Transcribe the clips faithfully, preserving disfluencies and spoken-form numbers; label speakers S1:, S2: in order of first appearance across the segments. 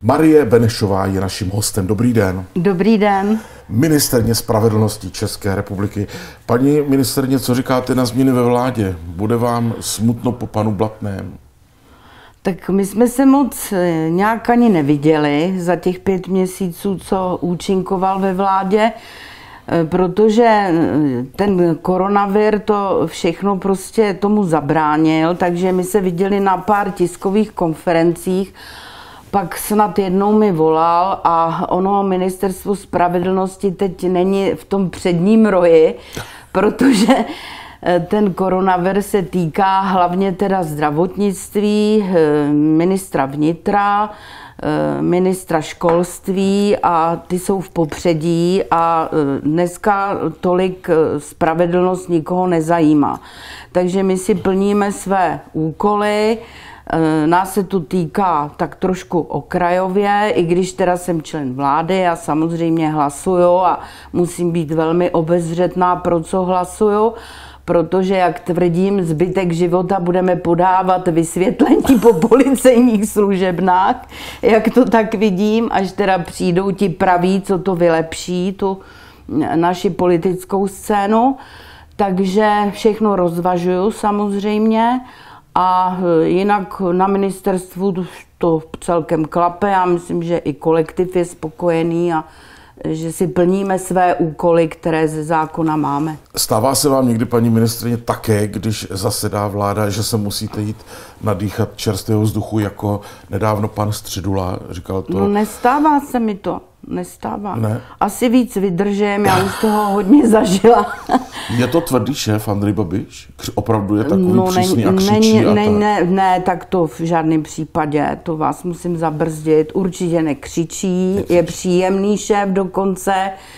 S1: Marie Benešová je naším hostem. Dobrý den.
S2: Dobrý den.
S1: Ministryně spravedlnosti České republiky. Paní ministryně, co říkáte na změny ve vládě? Bude vám smutno po panu Blatném?
S2: Tak my jsme se moc nějak ani neviděli za těch pět měsíců, co účinkoval ve vládě, protože ten koronavir to všechno prostě tomu zabránil, takže my se viděli na pár tiskových konferencích. Pak snad jednou mi volal a ono ministerstvo spravedlnosti teď není v tom předním roji, protože ten koronavir se týká hlavně teda zdravotnictví, ministra vnitra, ministra školství a ty jsou v popředí a dneska tolik spravedlnost nikoho nezajímá. Takže my si plníme své úkoly. Nás se to týká tak trošku okrajově, i když teda jsem člen vlády a samozřejmě hlasuju a musím být velmi obezřetná, pro co hlasuju, protože, jak tvrdím, zbytek života budeme podávat vysvětlení po policejních služebnách, jak to tak vidím, až teda přijdou ti praví, co to vylepší, tu naši politickou scénu. Takže všechno rozvažuju samozřejmě. A jinak na ministerstvu to celkem klape. Já myslím, že i kolektiv je spokojený a že si plníme své úkoly, které ze zákona máme.
S1: Stává se vám někdy, paní ministryně, také, když zasedá vláda, že se musíte jít nadýchat čerstvého vzduchu, jako nedávno pan Středula říkal to?
S2: No nestává se mi to. Nestává.
S1: Ne.
S2: Asi víc vydržím, já už toho hodně zažila.
S1: Je to tvrdý šéf Andrej Babiš? Opravdu je takový
S2: no,
S1: přísný
S2: ne,
S1: a křičí?
S2: ne,
S1: a
S2: ne,
S1: tak?
S2: ne, ne, tak to v žádném případě, to vás musím zabrzdit. Určitě nekřičí, nekřičí. Je příjemný šéf dokonce.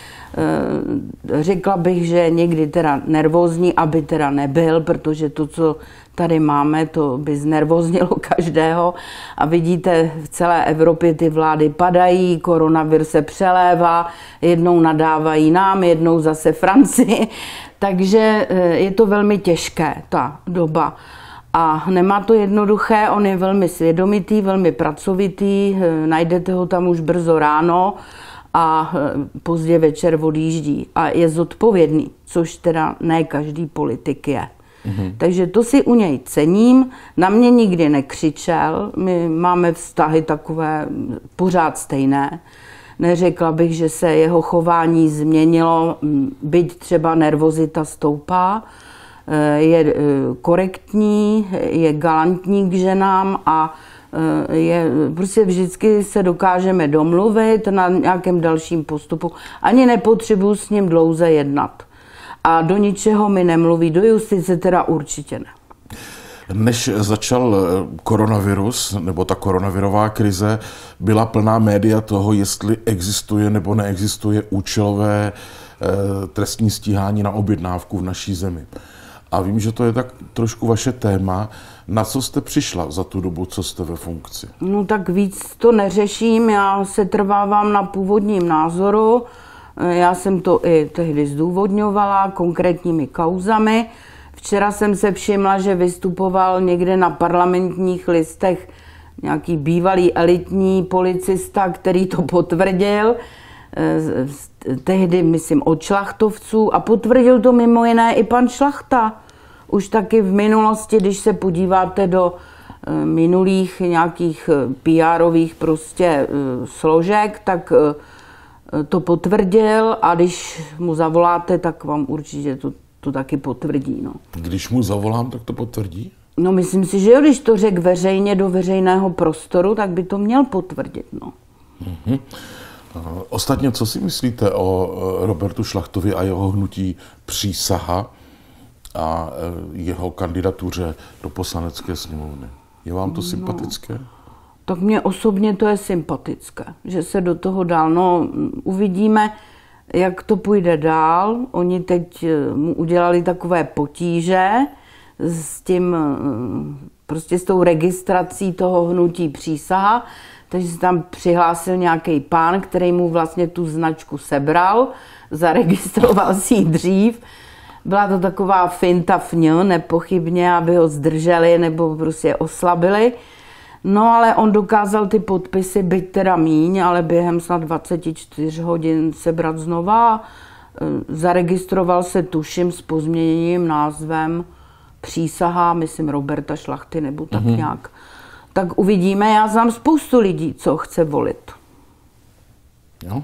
S2: Řekla bych, že někdy teda nervózní, aby teda nebyl, protože to, co tady máme, to by znervóznilo každého. A vidíte, v celé Evropě ty vlády padají, koronavir se přelévá, jednou nadávají nám, jednou zase Francii. Takže je to velmi těžké, ta doba. A nemá to jednoduché, on je velmi svědomitý, velmi pracovitý, najdete ho tam už brzo ráno a pozdě večer odjíždí. A je zodpovědný, což teda ne každý politik je. Mm-hmm. Takže to si u něj cením. Na mě nikdy nekřičel. My máme vztahy takové pořád stejné. Neřekla bych, že se jeho chování změnilo, byť třeba nervozita stoupá. Je korektní, je galantní k ženám a je, prostě vždycky se dokážeme domluvit na nějakém dalším postupu. Ani nepotřebuji s ním dlouze jednat. A do ničeho mi nemluví, do justice teda určitě ne.
S1: Než začal koronavirus, nebo ta koronavirová krize, byla plná média toho, jestli existuje nebo neexistuje účelové eh, trestní stíhání na objednávku v naší zemi. A vím, že to je tak trošku vaše téma. Na co jste přišla za tu dobu, co jste ve funkci?
S2: No tak víc to neřeším, já se trvávám na původním názoru. Já jsem to i tehdy zdůvodňovala konkrétními kauzami. Včera jsem se všimla, že vystupoval někde na Parlamentních listech nějaký bývalý elitní policista, který to potvrdil. Tehdy, myslím, od šlachtovců a potvrdil to mimo jiné i pan Šlachta. Už taky v minulosti, když se podíváte do minulých nějakých P R-ových prostě složek, tak to potvrdil a když mu zavoláte, tak vám určitě to, to taky potvrdí. No.
S1: Když mu zavolám, tak to potvrdí?
S2: No myslím si, že jo, když to řekl veřejně do veřejného prostoru, tak by to měl potvrdit. No.
S1: Mm-hmm. Ostatně, co si myslíte o Robertu Šlachtovi a jeho hnutí Přísaha a jeho kandidatuře do Poslanecké sněmovny? Je vám to sympatické? No.
S2: Tak mně osobně to je sympatické, že se do toho dál. No, uvidíme, jak to půjde dál. Oni teď mu udělali takové potíže s tím, prostě s tou registrací toho hnutí Přísaha, takže se tam přihlásil nějaký pán, který mu vlastně tu značku sebral, zaregistroval si ji dřív. Byla to taková finta fňu, nepochybně, aby ho zdrželi nebo prostě oslabili. No ale on dokázal ty podpisy, byť teda míň, ale během snad dvacet čtyři hodin sebrat znova. Zaregistroval se, tuším, s pozměněným názvem Přísaha, myslím Roberta Šlachty nebo tak mm-hmm. nějak. Tak uvidíme, já znám spoustu lidí, co chce volit.
S1: Jo?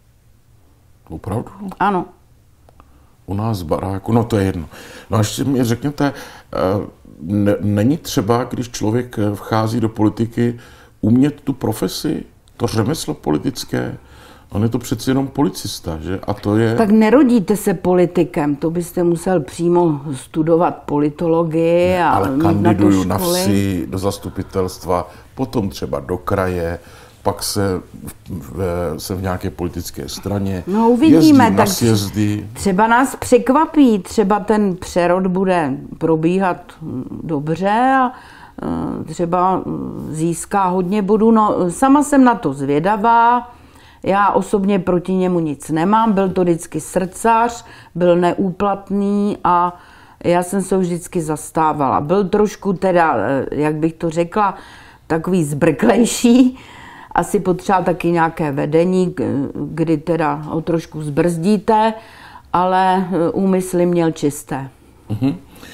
S1: Opravdu?
S2: Ano.
S1: U nás v baráku, no to je jedno. No a ještě mi řekněte, ne, není třeba, když člověk vchází do politiky, umět tu profesi, to řemeslo politické? On je to přeci jenom policista, že? A to je...
S2: Tak nerodíte se politikem, to byste musel přímo studovat politologii ne, a
S1: ale kandiduju na, na vsi, do zastupitelstva, potom třeba do kraje, pak se v, se v nějaké politické straně,
S2: no, uvidíme,
S1: jezdím na sjezdy.
S2: Třeba nás překvapí, třeba ten přerod bude probíhat dobře a třeba získá hodně bodů. No, sama jsem na to zvědavá, já osobně proti němu nic nemám, byl to vždycky srdcař, byl neúplatný a já jsem se vždycky zastávala. Byl trošku teda, jak bych to řekla, takový zbrklejší, asi potřeba taky nějaké vedení, kdy teda ho trošku zbrzdíte, ale úmysly měl čisté.
S1: Uh-huh.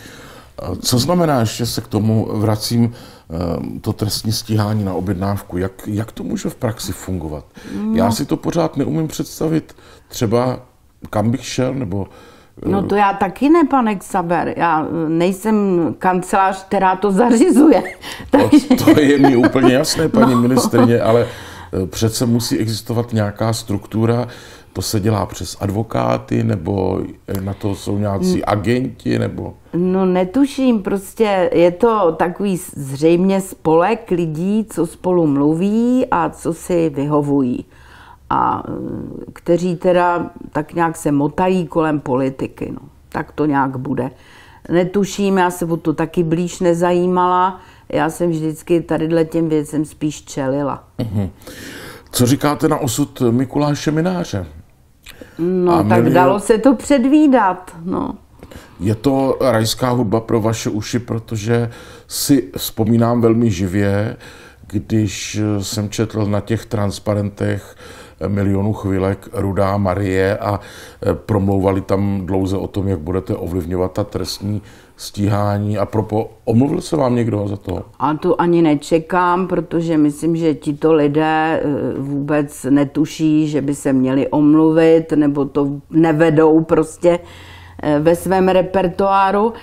S1: Co znamená, ještě se k tomu vracím, to trestní stíhání na objednávku, jak, jak to může v praxi fungovat? No. Já si to pořád neumím představit, třeba kam bych šel, nebo...
S2: No to já taky ne, pane Xaver, já nejsem kancelář, která to zařizuje.
S1: Takže... To, to je mi úplně jasné, paní no. ministryně, ale přece musí existovat nějaká struktura, to se dělá přes advokáty, nebo na to jsou nějací agenti, nebo...
S2: No netuším, prostě je to takový zřejmě spolek lidí, co spolu mluví a co si vyhovují. A kteří teda tak nějak se motají kolem politiky, no. Tak to nějak bude. Netuším, já se o to taky blíž nezajímala, já jsem vždycky tadyhle těm věcem spíš čelila. Uh-huh.
S1: Co říkáte na osud Mikuláše Mynáře?
S2: No, a tak milio... dalo se to předvídat, no.
S1: Je to rajská hudba pro vaše uši, protože si vzpomínám velmi živě, když jsem četl na těch transparentech Milionu chvilek Rudá Marie a promlouvali tam dlouze o tom, jak budete ovlivňovat ta trestní stíhání. A propo, omluvil se vám někdo za to?
S2: A to ani nečekám, protože myslím, že tito lidé vůbec netuší, že by se měli omluvit, nebo to nevedou prostě ve svém repertoáru.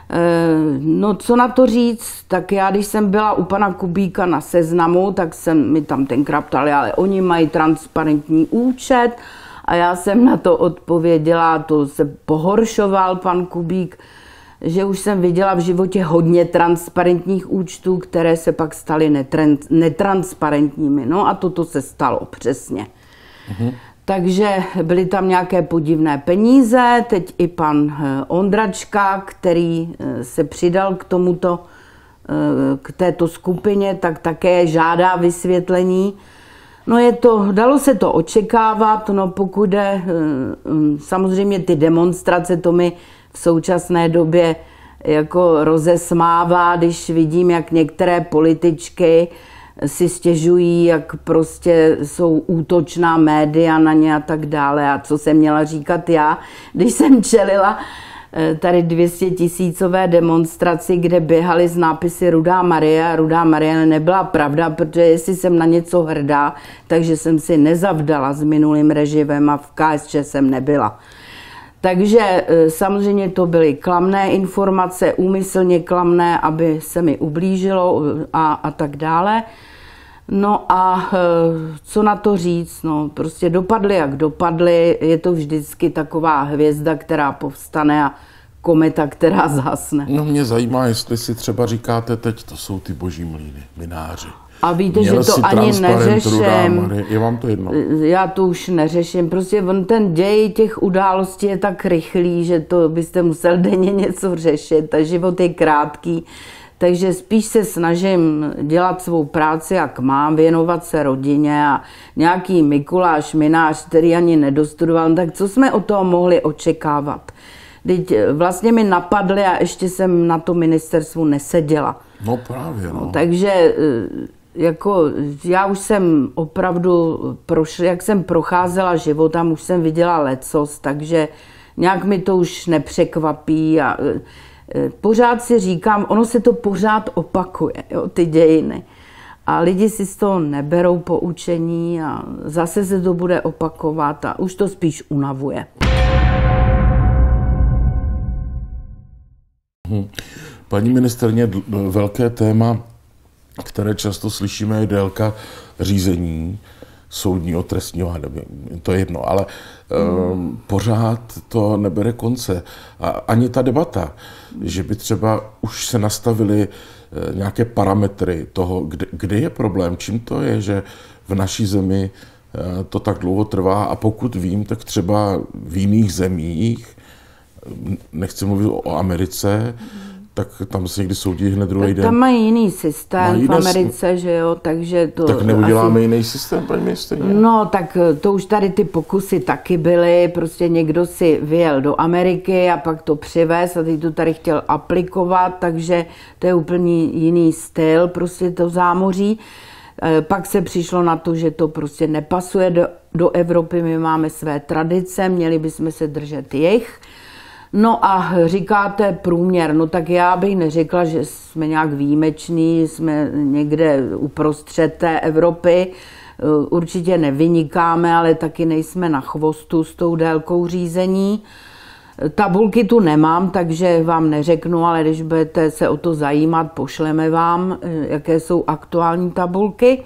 S2: No co na to říct, tak já když jsem byla u pana Kubíka na Seznamu, tak jsem mi tam tenkrát ptali, ale oni mají transparentní účet a já jsem na to odpověděla, to se pohoršoval pan Kubík, že už jsem viděla v životě hodně transparentních účtů, které se pak staly netrans- netransparentními. No a toto se stalo přesně. Mhm. Takže byly tam nějaké podivné peníze, teď i pan Ondračka, který se přidal k tomuto, k této skupině, tak také žádá vysvětlení. No je to, dalo se to očekávat, no pokud jde, samozřejmě ty demonstrace, to mi v současné době jako rozesmává, když vidím, jak některé političky si stěžují, jak prostě jsou útočná média na ně a tak dále. A co jsem měla říkat já, když jsem čelila tady dvěstětisícové demonstraci, kde běhaly z nápisy Rudá Marie a Rudá Marie nebyla pravda, protože jestli jsem na něco hrdá, takže jsem si nezavdala s minulým režimem a v K S Č jsem nebyla. Takže samozřejmě to byly klamné informace, úmyslně klamné, aby se mi ublížilo a, a tak dále. No a co na to říct, no prostě dopadly jak dopadly, je to vždycky taková hvězda, která povstane a kometa, která zhasne.
S1: No mě zajímá, jestli si třeba říkáte teď, to jsou ty boží mlýny, Mynáři.
S2: A víte, Měl že to ani neřeším.
S1: Je vám to jedno?
S2: Já to už neřeším. Prostě on ten děj těch událostí je tak rychlý, že to byste musel denně něco řešit. Ta život je krátký. Takže spíš se snažím dělat svou práci, jak mám, věnovat se rodině a nějaký Mikuláš Mynář, který ani nedostudoval, tak co jsme od toho mohli očekávat? Teď vlastně mi napadly a ještě jsem na to ministerstvu neseděla.
S1: No právě, no.
S2: no takže jako já už jsem opravdu prošla, jak jsem procházela životem, už jsem viděla lecos, takže nějak mi to už nepřekvapí a pořád si říkám, ono se to pořád opakuje, jo, ty dějiny. A lidi si z toho neberou poučení a zase se to bude opakovat a už to spíš unavuje.
S1: Paní ministryně, velké téma, které často slyšíme, je délka řízení soudního, trestního, to je jedno, ale hmm. um, pořád to nebere konce. A ani ta debata, že by třeba už se nastavily uh, nějaké parametry toho, kde, kde je problém, čím to je, že v naší zemi uh, to tak dlouho trvá a pokud vím, tak třeba v jiných zemích, nechci mluvit o Americe, tak tam se někdy soudí hned druhý den.
S2: Tam mají jiný systém jiný v Americe, že jo, takže to...
S1: Tak neuděláme asi jiný systém, paní ministryně?
S2: No, tak to už tady ty pokusy taky byly, prostě někdo si vyjel do Ameriky a pak to přivez a teď to tady chtěl aplikovat, takže to je úplně jiný styl, prostě to zámoří. Pak se přišlo na to, že to prostě nepasuje do, do Evropy, my máme své tradice, měli bychom se držet jejich. No a říkáte průměr, no tak já bych neřekla, že jsme nějak výjimeční, jsme někde uprostřed té Evropy, určitě nevynikáme, ale taky nejsme na chvostu s tou délkou řízení. Tabulky tu nemám, takže vám neřeknu, ale když budete se o to zajímat, pošleme vám, jaké jsou aktuální tabulky.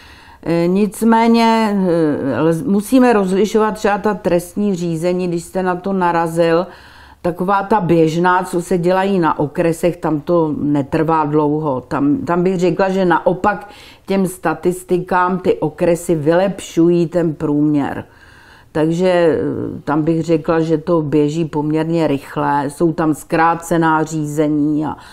S2: Nicméně musíme rozlišovat třeba ta trestní řízení, když jste na to narazil, taková ta běžná, co se dělají na okresech, tam to netrvá dlouho. Tam, tam bych řekla, že naopak těm statistikám ty okresy vylepšují ten průměr. Takže tam bych řekla, že to běží poměrně rychle. Jsou tam zkrácená řízení a e,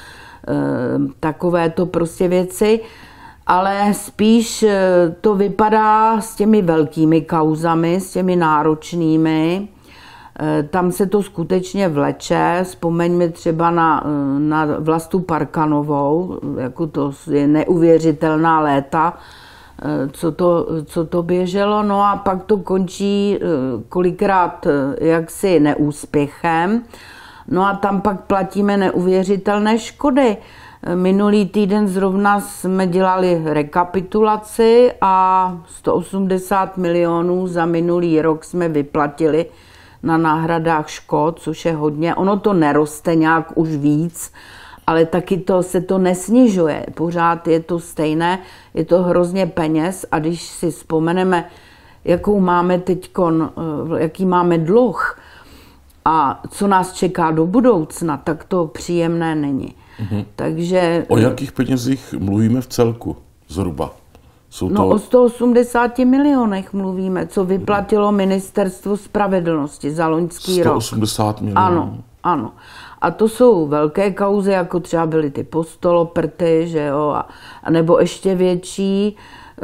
S2: takovéto prostě věci. Ale spíš to vypadá s těmi velkými kauzami, s těmi náročnými. Tam se to skutečně vleče, vzpomeňme třeba na, na Vlastu Parkanovou, jako to je neuvěřitelná léta, co to, co to běželo, no a pak to končí kolikrát jaksi neúspěchem, no a tam pak platíme neuvěřitelné škody. Minulý týden zrovna jsme dělali rekapitulaci a sto osmdesát milionů za minulý rok jsme vyplatili na náhradách škod, což je hodně. Ono to neroste nějak už víc, ale taky to se to nesnižuje. Pořád je to stejné, je to hrozně peněz a když si vzpomeneme, jakou máme teďkon, jaký máme dluh a co nás čeká do budoucna, tak to příjemné není. Mhm. Takže...
S1: O jakých penězích mluvíme v celku zhruba? Jsou to...
S2: No o sto osmdesáti milionech mluvíme, co vyplatilo Ministerstvo spravedlnosti za loňský rok.
S1: sto osmdesát milionů.
S2: Ano, ano. A to jsou velké kauzy, jako třeba byly ty Postoloprty, že jo, a, a nebo ještě větší,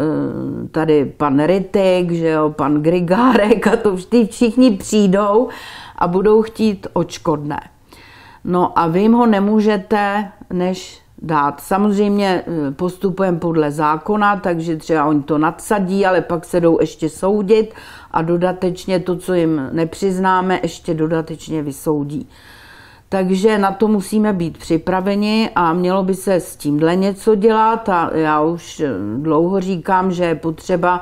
S2: tady pan Rittig, že jo, pan Grigárek a to všichni přijdou a budou chtít odškodné. No a vy jim ho nemůžete než dát. Samozřejmě postupujeme podle zákona, takže třeba oni to nadsadí, ale pak se jdou ještě soudit a dodatečně to, co jim nepřiznáme, ještě dodatečně vysoudí. Takže na to musíme být připraveni a mělo by se s tímhle něco dělat a já už dlouho říkám, že je potřeba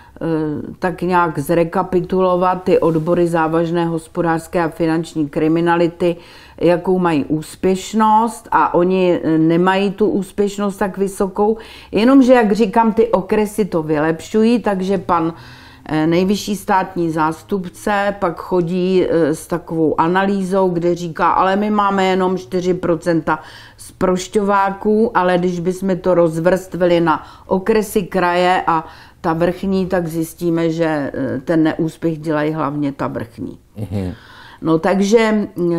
S2: tak nějak zrekapitulovat ty odbory závažné hospodářské a finanční kriminality, jakou mají úspěšnost a oni nemají tu úspěšnost tak vysokou, jenomže, jak říkám, ty okresy to vylepšují, takže pan nejvyšší státní zástupce pak chodí s takovou analýzou, kde říká, ale my máme jenom čtyři procenta zprošťováků, ale když bychom to rozvrstvili na okresy, kraje a ta vrchní, tak zjistíme, že ten neúspěch dělají hlavně ta vrchní. Uhum. No takže uh,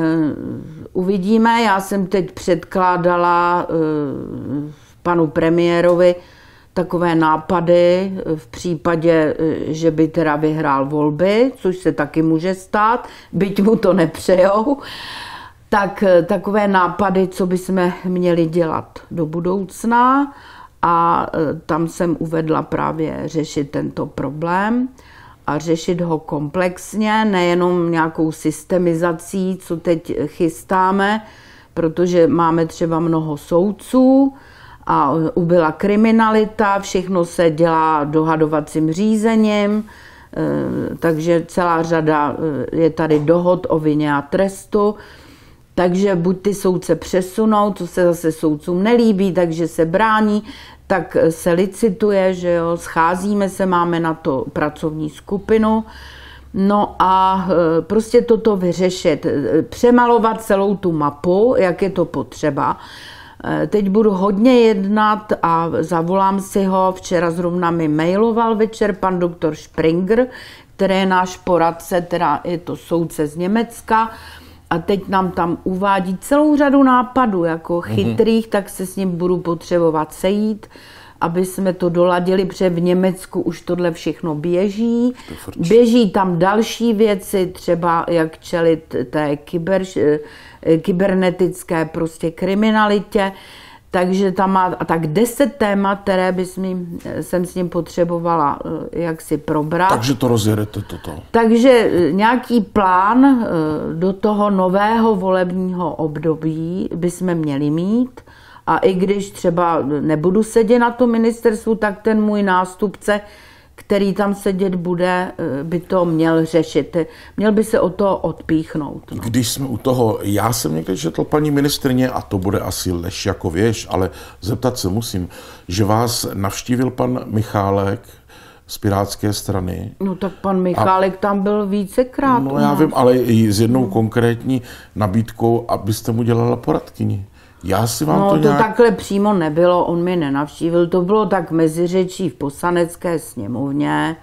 S2: uvidíme, já jsem teď předkládala uh, panu premiérovi takové nápady v případě, že by teda vyhrál volby, což se taky může stát, byť mu to nepřejou. tak takové nápady, co bychom měli dělat do budoucna, a tam jsem uvedla právě řešit tento problém a řešit ho komplexně, nejenom nějakou systemizací, co teď chystáme, protože máme třeba mnoho soudců a ubyla kriminalita, všechno se dělá dohadovacím řízením, takže celá řada je tady dohod o vině a trestu. Takže buď ty soudce přesunou, co se zase soudcům nelíbí, takže se brání, tak se licituje, že jo, scházíme se, máme na to pracovní skupinu. No a prostě toto vyřešit, přemalovat celou tu mapu, jak je to potřeba. Teď budu hodně jednat a zavolám si ho, včera zrovna mi mailoval večer pan doktor Springer, který je náš poradce, teda je to soudce z Německa, a teď nám tam uvádí celou řadu nápadů, jako chytrých, mm-hmm. tak se s ním budu potřebovat sejít, aby jsme to doladili, protože v Německu už tohle všechno běží. Běží tam další věci, třeba jak čelit té kyber, kybernetické prostě kriminalitě. Takže tam má tak deset témat, které bys mi, jsem s ním potřebovala jak si probrat.
S1: Takže to rozjedete toto.
S2: Takže nějaký plán do toho nového volebního období bychom měli mít. A i když třeba nebudu sedět na tom ministerstvu, tak ten můj nástupce, který tam sedět bude, by to měl řešit. Měl by se o to odpíchnout. No.
S1: Když jsme u toho, já jsem někde četl, paní ministryně, a to bude asi lež jako věž, ale zeptat se musím, že vás navštívil pan Michálek z Pirátské strany.
S2: No tak pan Michálek a, tam byl vícekrát.
S1: No já vím, ale i s jednou konkrétní nabídkou, abyste mu dělala poradkyni. Já si vám
S2: no,
S1: to,
S2: to
S1: nějak...
S2: takhle přímo nebylo, on mě nenavštívil, to bylo tak meziřečí v Poslanecké sněmovně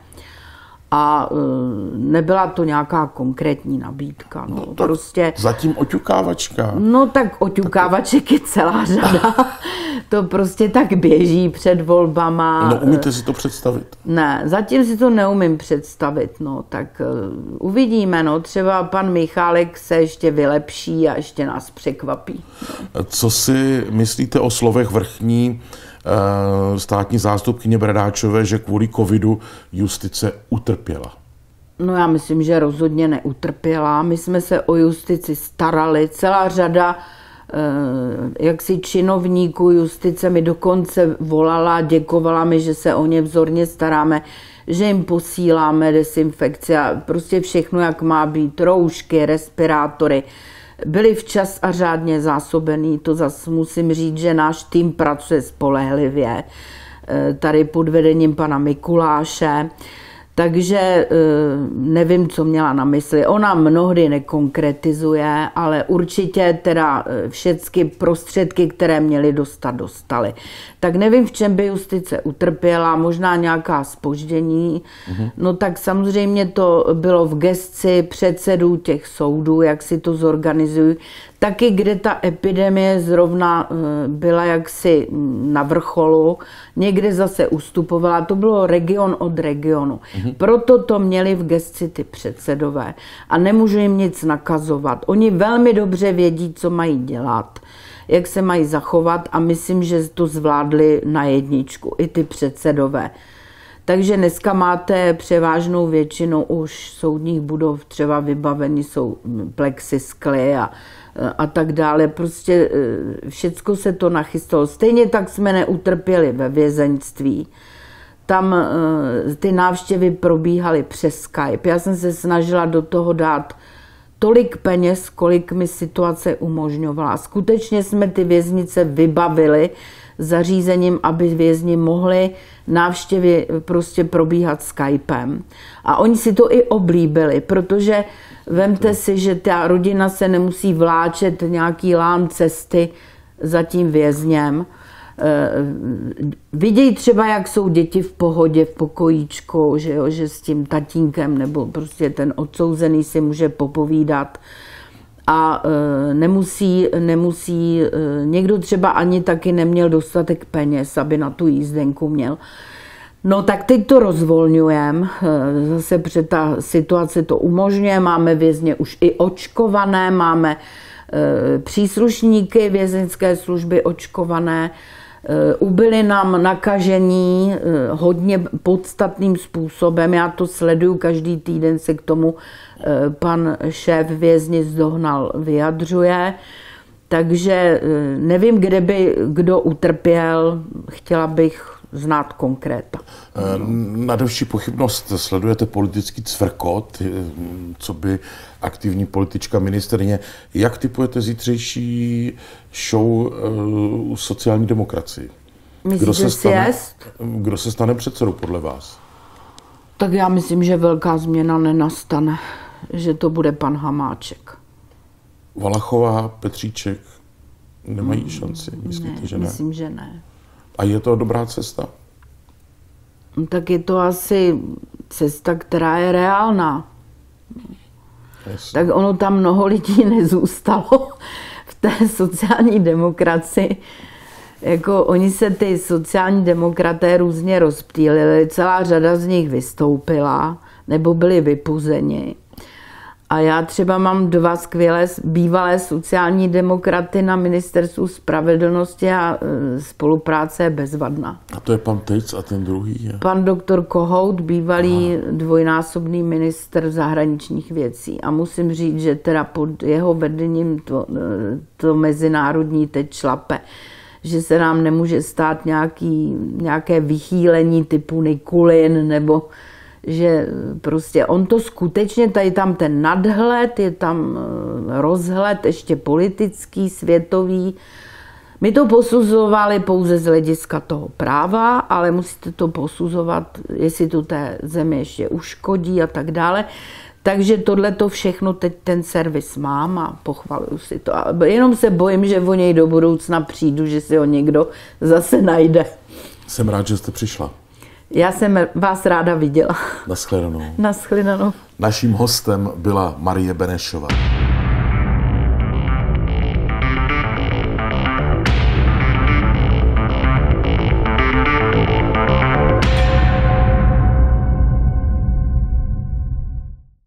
S2: a uh, nebyla to nějaká konkrétní nabídka. No,
S1: no
S2: prostě...
S1: Zatím oťukávačka.
S2: No tak oťukávaček je celá řada, to prostě tak běží před volbama.
S1: No umíte si to představit?
S2: Ne, zatím si to neumím představit, no tak uh, uvidíme, no třeba pan Michálek se ještě vylepší a ještě nás překvapí.
S1: Co si myslíte o slovech vrchní státní zástupkyně Bradáčové, že kvůli covidu justice utrpěla?
S2: No já myslím, že rozhodně neutrpěla. My jsme se o justici starali. Celá řada jaksi činovníků justice mi dokonce volala, děkovala mi, že se o ně vzorně staráme, že jim posíláme dezinfekci a prostě všechno, jak má být, roušky, respirátory. Byli včas a řádně zásobený, to zase musím říct, že náš tým pracuje spolehlivě, tady pod vedením pana Mikuláše, takže nevím, co měla na mysli. Ona mnohdy nekonkretizuje, ale určitě teda všechny prostředky, které měly dostat, dostali. Tak nevím, v čem by justice utrpěla, možná nějaká zpoždění. Mhm. No tak samozřejmě to bylo v gesci předsedů těch soudů, jak si to zorganizují. Taky, kde ta epidemie zrovna byla jaksi na vrcholu, někde zase ustupovala, to bylo region od regionu. Mhm. Proto to měli v gesci ty předsedové a nemůžu jim nic nakazovat. Oni velmi dobře vědí, co mají dělat, jak se mají zachovat a myslím, že to zvládli na jedničku, i ty předsedové. Takže dneska máte převážnou většinu už soudních budov, třeba vybavení jsou plexiskly a, a tak dále. Prostě všecko se to nachystalo. Stejně tak jsme neutrpěli ve vězeňství. Tam ty návštěvy probíhaly přes Skype. Já jsem se snažila do toho dát tolik peněz, kolik mi situace umožňovala. Skutečně jsme ty věznice vybavili zařízením, aby vězni mohli návštěvy prostě probíhat Skypem. A oni si to i oblíbili, protože vemte si, že ta rodina se nemusí vláčet nějaký lán cesty za tím vězněm. Vidějí třeba, jak jsou děti v pohodě, v pokojíčku, že, jo, že s tím tatínkem nebo prostě ten odsouzený si může popovídat a e, nemusí, nemusí e, někdo třeba ani taky neměl dostatek peněz, aby na tu jízdenku měl. No tak teď to rozvolňujeme, zase před ta situace to umožňuje, máme vězně už i očkované, máme příslušníky vězeňské služby očkované, ubyli nám nakažení hodně podstatným způsobem. Já to sleduju, každý týden se k tomu pan šéf věznic Dohnal vyjadřuje. Takže nevím, kde by kdo utrpěl, chtěla bych znát konkréta.
S1: Nade vši pochybnost sledujete politický cvrkot, co by aktivní politička ministryně. Jak tipujete zítřejší show sociální demokracii? Kdo se, stane, kdo se stane předsedou podle vás?
S2: Tak já myslím, že velká změna nenastane, že to bude pan Hamáček.
S1: Valachová, Petříček nemají hmm, šanci, myslíte,
S2: ne,
S1: že ne?
S2: Myslím, že ne.
S1: A je to dobrá cesta?
S2: No, tak je to asi cesta, která je reálná.
S1: Jasně.
S2: Tak ono tam mnoho lidí nezůstalo v té sociální demokracii. Jako oni se ty sociální demokraté různě rozptýlili, celá řada z nich vystoupila nebo byli vypuzeni. A já třeba mám dva skvělé bývalé sociální demokraty na ministerstvu spravedlnosti a spolupráce je bezvadná.
S1: A to je pan Tejc a ten druhý je?
S2: Pan doktor Kohout, bývalý Aha. dvojnásobný ministr zahraničních věcí. A musím říct, že teda pod jeho vedením to, to mezinárodní teď šlape. Že se nám nemůže stát nějaký, nějaké vychýlení typu Nikulin nebo že prostě on to skutečně, tady tam ten nadhled, je tam rozhled ještě politický, světový. My to posuzovali pouze z hlediska toho práva, ale musíte to posuzovat, jestli to té zemi ještě uškodí a tak dále. Takže tohle to všechno teď ten servis mám a pochvaluju si to. A jenom se bojím, že o něj do budoucna přijdu, že si ho někdo zase najde.
S1: Jsem rád, že jste přišla.
S2: Já jsem vás ráda viděla.
S1: Naschledanou.
S2: Naschledanou.
S1: Naším hostem byla Marie Benešová.